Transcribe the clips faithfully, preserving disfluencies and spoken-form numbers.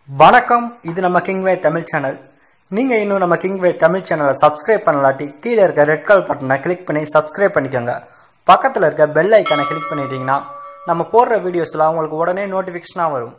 வணக்கம். இது நம்ம கிங்வே தமிழ் சேனல். நீங்க இன்னும் நம்ம கிங்வே தமிழ் சேனலை சப்ஸ்கிரைப் பண்ணலாட்டி கீழே இருக்க ரெட் கலர் பட்டனை கிளிக் பண்ணி சப்ஸ்கிரைப் பண்ணிக்கோங்க. பக்கத்தில் இருக்க பெல் ஐக்கானை கிளிக் பண்ணிட்டீங்கன்னா நம்ம போடுற வீடியோஸ்லாம் உங்களுக்கு உடனே நோட்டிஃபிகேஷனாக வரும்.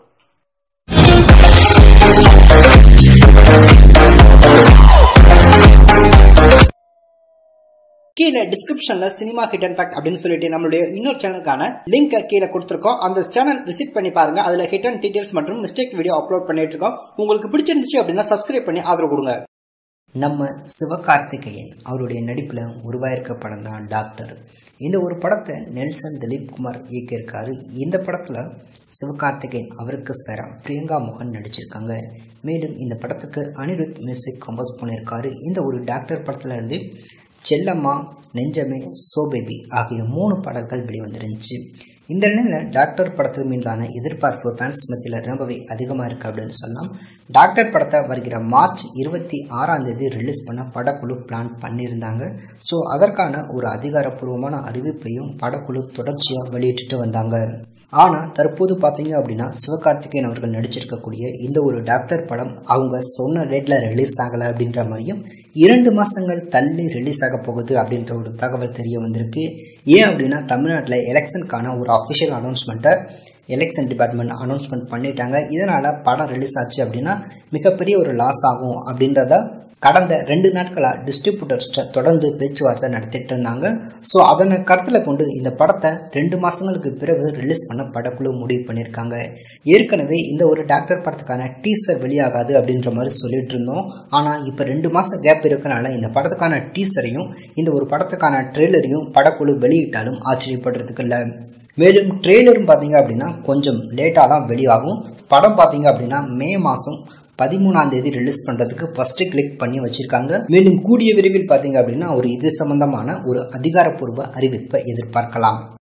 கீழே டிஸ்கிரிப்ஷன்ல சினிமா ஹிடன் ஃபேக்ட் அப்படின்னு சொல்லிட்டு நம்மளுடைய இன்னொரு சேனலுக்கான லிங்கை கீழே கொடுத்துருக்கோம். அந்த சேனல் விசிட் பண்ணி பாருங்க. அதுல ஹிடன் டீடைல்ஸ் மற்றும் மிஸ்டேக் வீடியோ அப்லோட் பண்ணிட்டு இருக்கோம். உங்களுக்கு பிடிச்சிருந்துச்சு அப்படின்னா சப்ஸ்கிரைப் பண்ணி ஆதரவு கொடுங்க. நம்ம சிவகார்த்திகேயன் அவருடைய நடிப்புல உருவாயிருக்க படம் தான் டாக்டர். இந்த ஒரு படத்தை நெல்சன் திலீப் குமார் இயக்கியிருக்காரு. இந்த படத்துல சிவகார்த்திகேயன் அவருக்கு ஃபெரா பிரியங்கா மோகன் நடிச்சிருக்காங்க. மேலும் இந்த படத்துக்கு அனிருத் மியூசிக் கம்போஸ் பண்ணியிருக்காரு. இந்த ஒரு டாக்டர் படத்துல இருந்து செல்லம்மா, நெஞ்சமே, சோபேபி ஆகிய மூணு பாடல்கள் வெளிவந்துருந்துச்சு. இந்த நிலையில் டாக்டர் படத்துக்கு மீதான எதிர்பார்ப்பு ஃபேன்ஸ் மத்தியில் ரொம்பவே அதிகமாக இருக்குது அப்படின்னு சொல்லலாம். டாக்டர் படத்தை வருகிற மார்ச் இருபத்தி ஆறாம் தேதி ரிலீஸ் பண்ண படக்குழு பிளான் பண்ணியிருந்தாங்க. ஸோ அதற்கான ஒரு அதிகாரப்பூர்வமான அறிவிப்பையும் படக்குழு தொடர்ச்சியாக வெளியிட்டு வந்தாங்க. ஆனால் தற்போது பார்த்தீங்க அப்படின்னா சிவகார்த்திகேயன் அவர்கள் நடிச்சிருக்கக்கூடிய இந்த ஒரு டாக்டர் படம் அவங்க சொன்ன டேட்ல ரிலீஸ் ஆகலை அப்படின்ற மாதிரியும் இரண்டு மாசங்கள் தள்ளி ரிலீஸ் ஆக போகுது அப்படின்ற ஒரு தகவல் தெரிய வந்திருக்கு. ஏன் அப்படின்னா தமிழ்நாட்டில் எலெக்ஷனுக்கான ஒரு அஃபிஷியல் அனௌன்ஸ்மெண்ட்டை எலெக்ஷன் டிபார்ட்மெண்ட் அனௌன்ஸ்மெண்ட் பண்ணிட்டாங்க. இதனால படம் ரிலீஸ் ஆச்சு அப்படின்னா மிகப்பெரிய ஒரு லாஸ் ஆகும் அப்படின்றத கடந்த ரெண்டு நாட்களாக டிஸ்ட்ரிபியூட்டர்ஸ் தொடர்ந்து பேச்சுவார்த்தை நடத்திட்டு இருந்தாங்க. ஸோ அதனை கருத்தில் கொண்டு இந்த படத்தை ரெண்டு மாசங்களுக்கு பிறகு ரிலீஸ் பண்ண படக்குழு முடிவு பண்ணியிருக்காங்க. ஏற்கனவே இந்த ஒரு டாக்டர் படத்துக்கான டீசர் வெளியாகாது அப்படின்ற மாதிரி சொல்லிட்டு இருந்தோம். ஆனால் இப்போ ரெண்டு மாசம் கேப் இருக்கனால இந்த படத்துக்கான டீசரையும் இந்த ஒரு படத்துக்கான ட்ரெய்லரையும் படக்குழு வெளியிட்டாலும் ஆச்சரியப்படுறதுக்கு இல்லை. மேலும் ட்ரெய்லரும் பார்த்தீங்க அப்படின்னா கொஞ்சம் லேட்டாக தான் வெளியாகும். படம் பார்த்தீங்க அப்படின்னா மே மாதம் பதிமூணாம் தேதி ரிலீஸ் பண்றதுக்கு ஃபர்ஸ்ட் கிளிக் பண்ணி வச்சிருக்காங்க. மேலும் கூடிய விரைவில் பார்த்தீங்க அப்படின்னா ஒரு இது சம்பந்தமான ஒரு அதிகாரப்பூர்வ அறிவிப்பை எதிர்பார்க்கலாம்.